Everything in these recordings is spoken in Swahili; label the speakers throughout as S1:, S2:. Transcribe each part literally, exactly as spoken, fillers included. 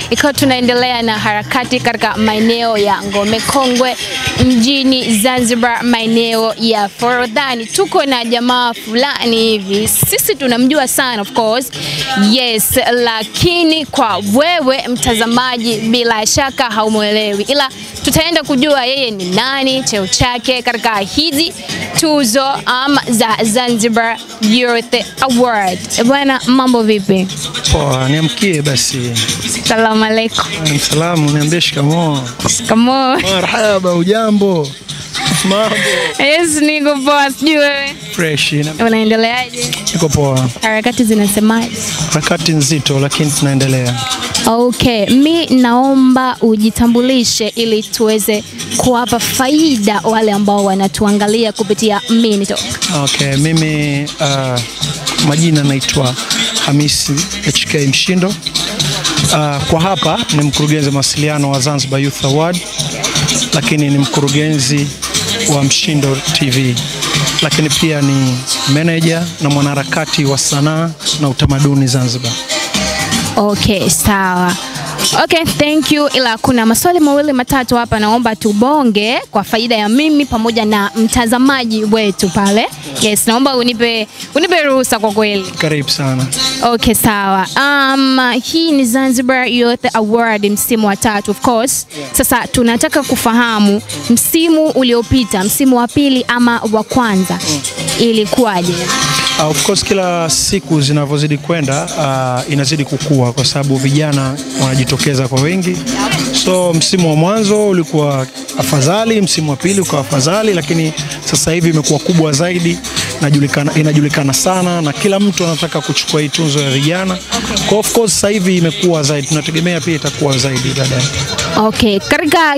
S1: ikawa tunaendelea na harakati katika maeneo ya Ngome Kongwe mjini Zanzibar, maeneo ya Forodhani. Tuko na jamaa fulani hivi, sisi tunamjua sana of course, yes, lakini kwa wewe mtazamaji bila shaka haumuelewi, ila tutaenda kujua yeye ni nani, cheo chake katika hizi tuzo um, za Zanzibar Youth Award. Bwana, mambo vipi?
S2: Poa, niamkie basi.
S1: Salamu alaikum.
S2: Salamu, niambie shikamoo.
S1: Shikamoo.
S2: Marhaba, ujambo? Mambo.
S1: Yes, niko poa, sijui wewe.
S2: Fresh.
S1: Unaendeleaje?
S2: Niko poa.
S1: Harakati zinasemaje?
S2: Harakati nzito lakini tunaendelea.
S1: Okay, mi naomba ujitambulishe ili tuweze kuwapa faida wale ambao wanatuangalia kupitia MiniTalk.
S2: Okay, mimi uh, majina naitwa Khamis H K Mshindo. Uh, kwa hapa ni mkurugenzi Mawasiliano wa Zanzibar Youth Award, lakini ni mkurugenzi wa Mshindo T V, lakini pia ni manager na mwanaharakati wa sanaa na utamaduni Zanzibar.
S1: Okay, sawa. Okay, thank you. Ila kuna maswali mawili matatu hapa naomba tubonge kwa faida ya mimi pamoja na mtazamaji wetu pale. Yes, naomba unipe unipe ruhusa kwa kweli.
S2: Karibu sana.
S1: Okay, sawa. Um, hii ni Zanzibar Youth Award msimu wa tatu of course. Sasa tunataka kufahamu msimu uliopita, msimu wa pili ama wa kwanza ilikuwaje?
S2: Uh, of course kila siku zinavyozidi kwenda uh, inazidi kukua kwa sababu vijana wanajitokeza kwa wengi. So msimu wa mwanzo ulikuwa afadhali, msimu wa pili ukawa afadhali, lakini sasa hivi imekuwa kubwa zaidi, inajulikana inajulikana sana na kila mtu anataka kuchukua hii tuzo ya vijana. Kwa of course sasa hivi imekuwa zaidi, tunategemea pia itakuwa zaidi baadaye.
S1: Okay, katika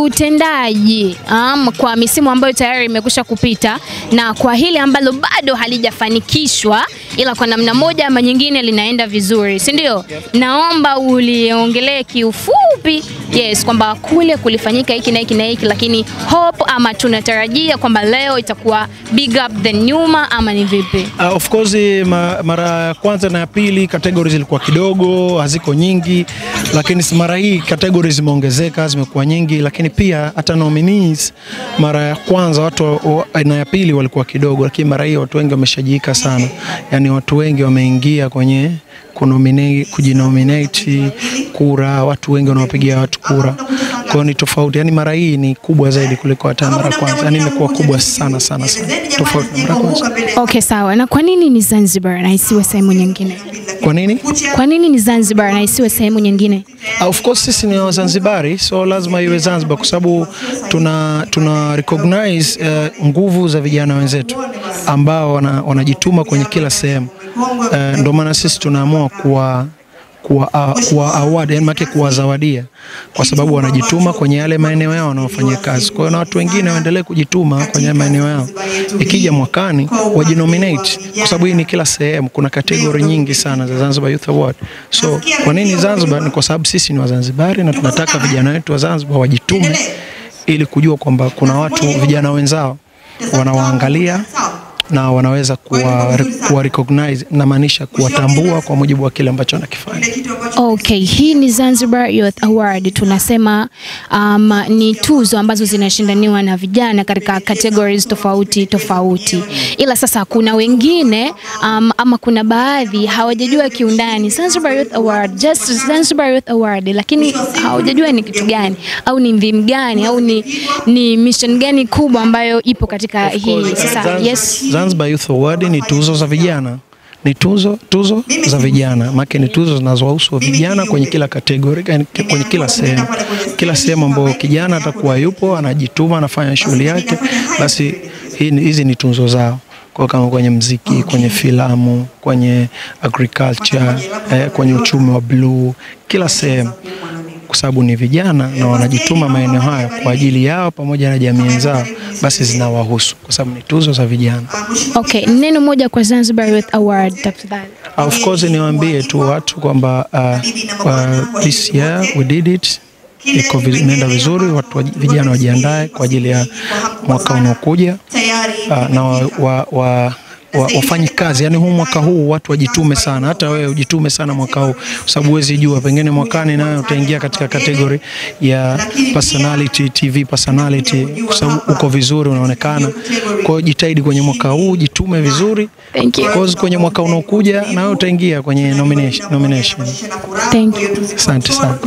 S1: kiutendaji um, kwa misimu ambayo tayari imekusha kupita na kwa hili ambalo bado halijafanikishwa ila kwa namna moja ama nyingine linaenda vizuri, si ndio? Naomba uliongelee kiufupi, yes, kwamba kule kulifanyika hiki na hiki na hiki, lakini hope ama tunatarajia kwamba leo itakuwa big up the nyuma ama ni vipi?
S2: Uh, of course ma, mara ya kwanza na ya pili categories zilikuwa kidogo, haziko nyingi, lakini mara hii categories zimeongezeka, zimekuwa nyingi, lakini pia hata nominees mara ya kwanza watu na ya pili walikuwa kidogo, lakini mara hii watu wengi wameshajiika sana. Yaani watu wengi wameingia kwenye kunominate, kujinominate kura, watu wengi wanawapigia watu kura. Kwa ni tofauti, yani mara hii ni kubwa zaidi kuliko hata mara kwanza. Yani imekuwa kubwa sana sana sana. Tofauti na mara kwanza.
S1: Okay, sawa. Na kwa nini ni Zanzibar na isiwe sehemu nyingine?
S2: Kwa nini?
S1: Kwa nini ni Zanzibar na isiwe sehemu nyingine?
S2: Uh, of course sisi ni Wazanzibari, so lazima iwe Zanzibar kwa sababu tuna tuna recognize uh, nguvu za vijana wenzetu ambao wanajituma wana kwenye kila sehemu. Uh, ndio maana sisi tunaamua kuwa kuwa uh, kuwa award, yani make kuwa zawadia kwa sababu wanajituma kwenye yale maeneo yao wanaofanyia kazi. Kwa hiyo na watu wengine waendelee kujituma kwenye maeneo yao. Ikija mwakani wajinominate kwa sababu hii ni kila sehemu, kuna category nyingi sana za Zanzibar Youth Award. So kwa nini Zanzibar? Ni kwa sababu sisi ni Wazanzibari na tunataka vijana wetu wa Zanzibar wajitume ili kujua kwamba kuna watu vijana wenzao wanawaangalia na wanaweza kuwa, kuwa recognize na maanisha kuwatambua kwa mujibu wa kile ambacho wanakifanya.
S1: Okay, hii ni Zanzibar Youth Award. Tunasema um, ni tuzo ambazo zinashindaniwa na vijana katika categories tofauti tofauti. Ila sasa kuna wengine um, ama kuna baadhi hawajajua kiundani Zanzibar Youth Award, just Zanzibar Youth Award, lakini hawajajua ni kitu gani au ni theme gani au ni ni mission gani kubwa ambayo ipo katika hii. Sasa yes,
S2: Zanzibar Youth Award ni tuzo za vijana. Ni tuzo tuzo za vijana. Maana ni tuzo zinazohusu vijana kwenye kila kategori, kwenye kila sehemu. Kila sehemu ambapo kijana atakuwa yupo, anajituma, anafanya shughuli yake, basi hizi ni tuzo zao. Kwa kama kwenye muziki, kwenye filamu, kwenye agriculture, eh, kwenye uchumi wa blue, kila sehemu. Kwa sababu ni vijana na wanajituma maeneo hayo kwa ajili yao pamoja na jamii zao, basi zinawahusu kwa sababu ni tuzo za vijana.
S1: Okay, neno moja kwa Zanzibar Youth Award tafadhali.
S2: Uh, of course niwaambie tu watu kwamba uh, uh, this year we did it. Iko inaenda vizuri, watu vijana wajiandae kwa ajili ya mwaka unaokuja. Uh, na wa, wa, wa, wafanye kazi. Yani huu mwaka huu watu wajitume sana, hata wewe ujitume sana mwaka huu, kwa sababu huwezi jua, pengine mwakani nayo utaingia katika kategori ya personality, T V personality, kwa sababu uko vizuri, unaonekana. Kwa hiyo jitahidi kwenye mwaka huu, jitume vizuri.
S1: Thank you.
S2: Because kwenye mwaka unaokuja nawe utaingia kwenye nomination. nomination.
S1: Thank you.
S2: Asante sana.